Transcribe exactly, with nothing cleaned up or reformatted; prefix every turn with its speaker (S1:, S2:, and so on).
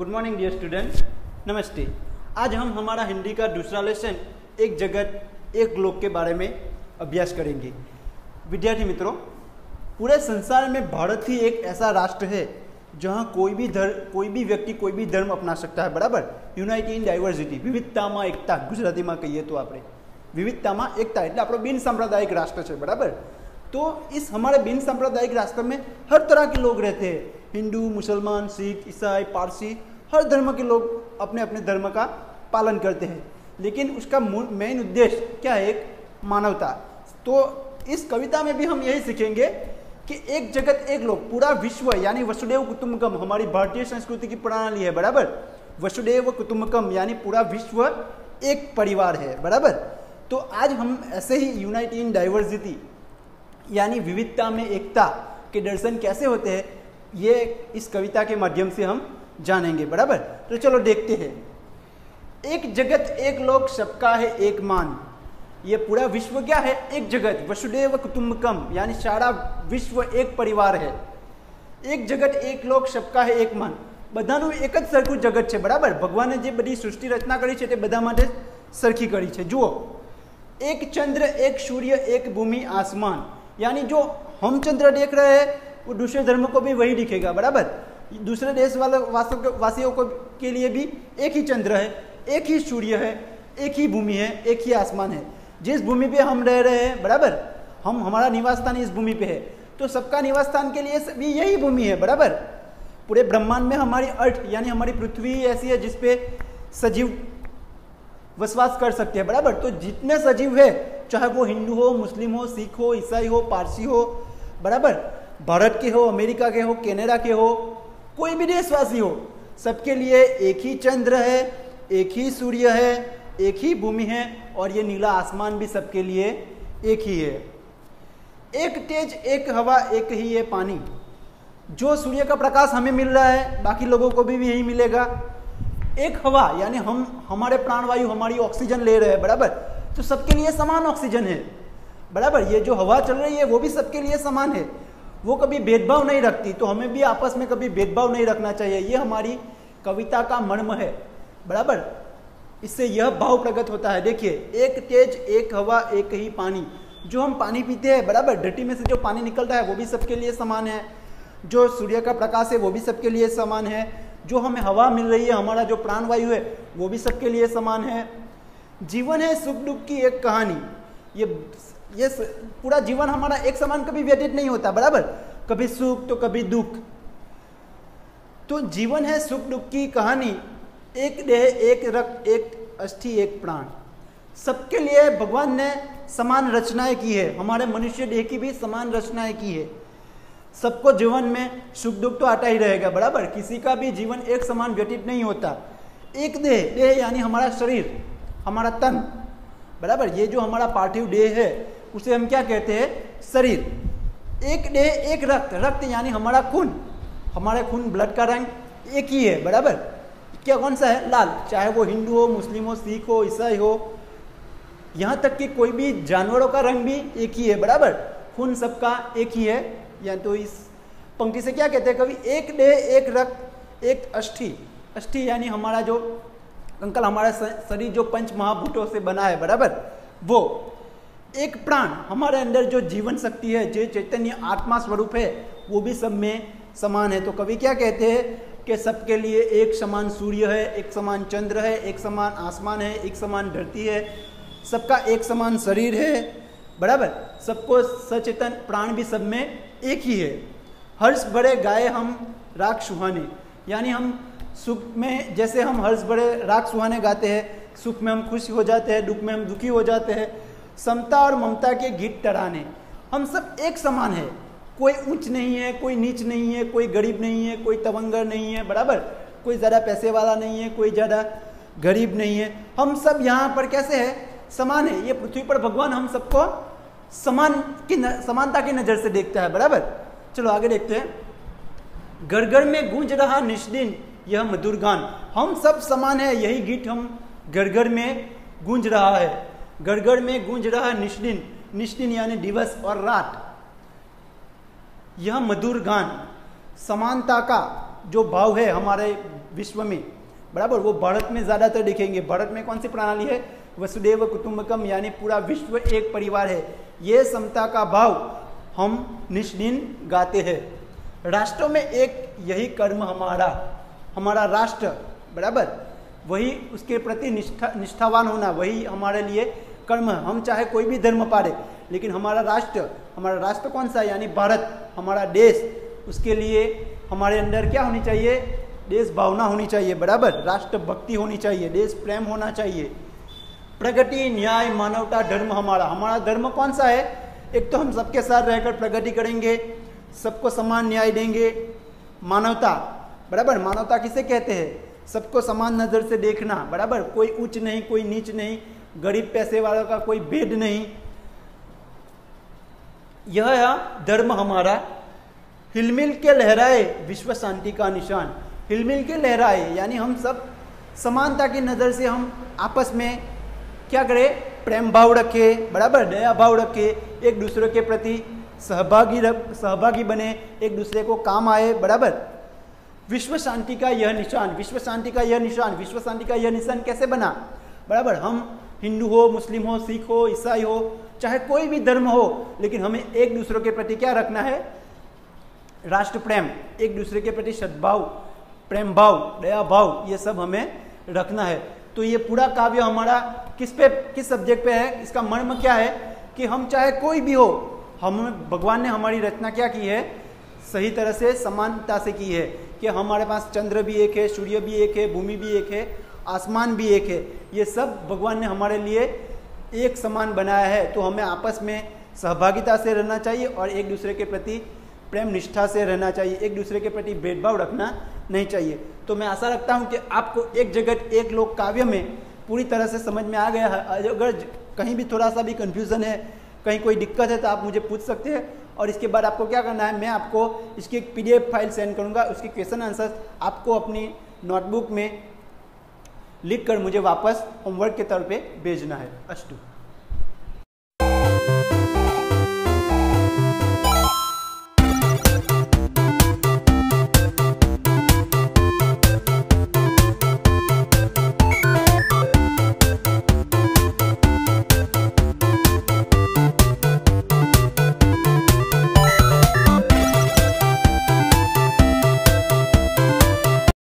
S1: Morning dear student, नमस्ते। आज हम हमारा हिंदी का दूसरा लेसन एक जगत एक ग्लोब के बारे में अभ्यास करेंगे। विद्यार्थी मित्रों, पूरे संसार में भारत ही एक ऐसा राष्ट्र है जहां कोई भी धर्म कोई भी व्यक्ति कोई भी धर्म अपना सकता है। बराबर, यूनाइटी इन डाइवर्सिटी, विविधताમાં એકતા ગુજરાતીમાં કહીએ तो આપણે विविधताમાં एकता એટલે આપણો बिन सांप्रदायिक राष्ट्र है। बराबर, तो इस हमारे बिन सांप्रदायिक राष्ट्र में हर तरह के लोग रहते हैं, हिंदू, मुसलमान, सिख, ईसाई, पारसी, हर धर्म के लोग अपने अपने धर्म का पालन करते हैं। लेकिन उसका मेन उद्देश्य क्या है? एक मानवता। तो इस कविता में भी हम यही सीखेंगे कि एक जगत एक लोग, पूरा विश्व यानी वसुदेव कुटुंबकम हमारी भारतीय संस्कृति की प्रणाली है। बराबर, वसुदेव कुटुंबकम यानी पूरा विश्व एक परिवार है। बराबर, तो आज हम ऐसे ही यूनाइटी इन डाइवर्सिटी यानी विविधता में एकता के दर्शन कैसे होते हैं, ये इस कविता के माध्यम से हम जानेंगे। बराबर, तो चलो देखते हैं। एक जगत एक लोक, सबका है एक मान। ये पूरा विश्व क्या है? एक जगत, वसुदेव कुटुंबकम यानी सारा विश्व एक परिवार है। एक जगत एक लोक, सबका है एक मान। બધાનું એક જ સરખું જગત છે। બરાબર, ભગવાને જે બધી સૃષ્ટિ રચના કરી છે તે બધા માટે સરખી કરી છે। જુઓ, एक चंद्र, एक सूर्य, एक भूमि, आसमान, यानी जो हम चंद्र देख रहे हैं वो दूसरे धर्म को भी वही दिखेगा। बराबर, दूसरे देश वाले वासियों को के लिए भी एक ही चंद्र है, एक ही सूर्य है, एक ही भूमि है, एक ही आसमान है। जिस भूमि पे हम रह रहे हैं, बराबर, हम हमारा निवास स्थान इस भूमि पे है, तो सबका निवास स्थान के लिए भी यही भूमि है। बराबर, पूरे ब्रह्मांड में हमारी अर्थ यानी हमारी पृथ्वी ऐसी है जिसपे सजीव वसवास कर सकते हैं। बराबर, तो जितने सजीव है, चाहे वो हिंदू हो, मुस्लिम हो, सिख हो, ईसाई हो, पारसी हो, बराबर, भारत के हो, अमेरिका के हो, कनाडा के हो, कोई भी देशवासी हो, सबके लिए एक ही चंद्र है, एक ही सूर्य है, एक ही भूमि है, और ये नीला आसमान भी सबके लिए एक ही है। एक तेज, एक हवा, एक ही ये पानी। जो सूर्य का प्रकाश हमें मिल रहा है, बाकी लोगों को भी यही मिलेगा। एक हवा यानी हम हमारे प्राणवायु, हमारी ऑक्सीजन ले रहे हैं। बराबर, तो सबके लिए समान ऑक्सीजन है। बराबर, ये जो हवा चल रही है वो भी सबके लिए समान है, वो कभी भेदभाव नहीं रखती। तो हमें भी आपस में कभी भेदभाव नहीं रखना चाहिए, ये हमारी कविता का मर्म है। बराबर, इससे यह भाव प्रकट होता है। देखिए, एक तेज, एक हवा, एक ही पानी। जो हम पानी पीते हैं, बराबर, धरती में से जो पानी निकलता है वो भी सबके लिए समान है। जो सूर्य का प्रकाश है वो भी सबके लिए समान है। जो हमें हवा मिल रही है, हमारा जो प्राणवायु है, वो भी सबके लिए समान है। जीवन है सुख दुख की एक कहानी। ये ये पूरा जीवन हमारा एक समान कभी व्यतीत नहीं होता। बराबर, कभी सुख तो कभी दुख। तो जीवन है सुख दुख की कहानी। एक देह, एक रक्त, एक अस्थि, एक प्राण। सबके लिए भगवान ने समान रचनाएं की है। हमारे मनुष्य देह की भी समान रचनाएं की है। सबको जीवन में सुख दुख तो आता ही रहेगा। बराबर, किसी का भी जीवन एक समान व्यतीत नहीं होता। एक देह, देह यानी हमारा शरीर, हमारा तन। बराबर, ये जो हमारा पार्थिव देह है उसे हम क्या कहते हैं? शरीर। एक देह, एक रक्त, रक्त यानी हमारा खून, हमारे खून ब्लड का रंग एक ही है। बराबर, क्या कौन सा है? लाल। चाहे वो हिंदू हो, मुस्लिम हो, सिख हो, ईसाई हो, यहाँ तक कि कोई भी जानवरों का रंग भी एक ही है। बराबर, खून सबका एक ही है। या तो इस पंक्ति से क्या कहते हैं कवि? एक देह, एक रक्त, एक अस्थि। अस्थि यानी हमारा जो अंकल हमारा शरीर जो पंच महाभूतों से बना है। बराबर, वो एक प्राण, हमारे अंदर जो जीवन शक्ति है, जो चैतन्य आत्मा स्वरूप है, वो भी सब में समान है। तो कवि क्या कहते हैं कि सबके लिए एक समान सूर्य है, एक समान चंद्र है, एक समान आसमान है, एक समान धरती है, सबका एक समान शरीर है। बराबर, सबको सचेतन प्राण भी सब में एक ही है। हर्ष भरे गाए हम राग सुहाने, यानी हम सुख में जैसे हम हर्ष भरे राग सुहाने गाते हैं, सुख में हम खुश हो जाते हैं, दुख में हम दुखी हो जाते हैं। समता और ममता के गीत तराने। हम सब एक समान है, कोई ऊंच नहीं है, कोई नीच नहीं है, कोई गरीब नहीं है, कोई तवंगर नहीं है। बराबर, कोई ज़्यादा पैसे वाला नहीं है, कोई ज़्यादा गरीब नहीं है। हम सब यहाँ पर कैसे है? समान है। ये पृथ्वी पर भगवान हम सबको समान की न, समानता की नजर से देखता है। बराबर, चलो आगे देखते हैं। घर घर में गूंज रहा निष्दिन यह मधुर गान। हम सब समान है, यही गीत हम घर घर में गूंज रहा है। घर घर में गूंज रहा निष्दिन, निष्दिन यानी दिवस और रात। यह मधुर गान, समानता का जो भाव है हमारे विश्व में, बराबर, वो भारत में ज़्यादातर दिखेंगे। भारत में कौन सी प्रणाली है? वसुदेव कुटुंबकम, यानी पूरा विश्व एक परिवार है। ये समता का भाव हम निष्दिन गाते हैं। राष्ट्रों में एक यही कर्म हमारा, हमारा राष्ट्र, बराबर, वही उसके प्रति निष्ठा निष्ठावान होना, वही हमारे लिए कर्म है। हम चाहे कोई भी धर्म पाले, लेकिन हमारा राष्ट्र, हमारा राष्ट्र कौन सा है? यानी भारत, हमारा देश, उसके लिए हमारे अंदर क्या होनी चाहिए? देश भावना होनी चाहिए, बराबर, राष्ट्र भक्ति होनी चाहिए, देश प्रेम होना चाहिए। प्रगति, न्याय, मानवता, धर्म हमारा, हमारा धर्म कौन सा है? एक तो हम सबके साथ रहकर प्रगति करेंगे, सबको समान न्याय देंगे। मानवता, बराबर, मानवता किसे कहते हैं? सबको समान नज़र से देखना, बराबर, कोई उच्च नहीं, कोई नीच नहीं, गरीब पैसे वालों का कोई भेद नहीं। यह है धर्म हमारा। हिलमिल के लहराए विश्व शांति का निशान। हिलमिल के लहराए यानी हम सब समानता की नज़र से हम आपस में क्या करें? प्रेम भाव रखे, बराबर, दया भाव रखे, एक दूसरे के प्रति सहभागी सहभागी बने, एक दूसरे को काम आए, बराबर। विश्व शांति का यह निशान, विश्व शांति का यह निशान, विश्व शांति का यह निशान कैसे बना? बराबर, हम हिंदू हो, मुस्लिम हो, सिख हो, ईसाई हो, चाहे कोई भी धर्म हो, लेकिन हमें एक दूसरे के प्रति क्या रखना है? राष्ट्र प्रेम, एक दूसरे के प्रति सद्भाव, प्रेम भाव, दया भाव, ये सब हमें रखना है। तो ये पूरा काव्य हमारा किस पे, किस सब्जेक्ट पे है? इसका मर्म क्या है कि हम चाहे कोई भी हो, हम भगवान ने हमारी रचना क्या की है? सही तरह से समानता से की है कि हमारे पास चंद्र भी एक है, सूर्य भी एक है, भूमि भी एक है, आसमान भी एक है। ये सब भगवान ने हमारे लिए एक समान बनाया है। तो हमें आपस में सहभागिता से रहना चाहिए और एक दूसरे के प्रति प्रेम निष्ठा से रहना चाहिए, एक दूसरे के प्रति भेदभाव रखना नहीं चाहिए। तो मैं आशा रखता हूँ कि आपको एक जगत एक लोक काव्य में पूरी तरह से समझ में आ गया है। अगर कहीं भी थोड़ा सा भी कन्फ्यूज़न है, कहीं कोई दिक्कत है, तो आप मुझे पूछ सकते हैं। और इसके बाद आपको क्या करना है, मैं आपको इसकी एक पीडीएफ फाइल सेंड करूँगा, उसके क्वेश्चन आंसर आपको अपनी नोटबुक में लिख कर मुझे वापस होमवर्क के तौर पे भेजना है। अस्तु।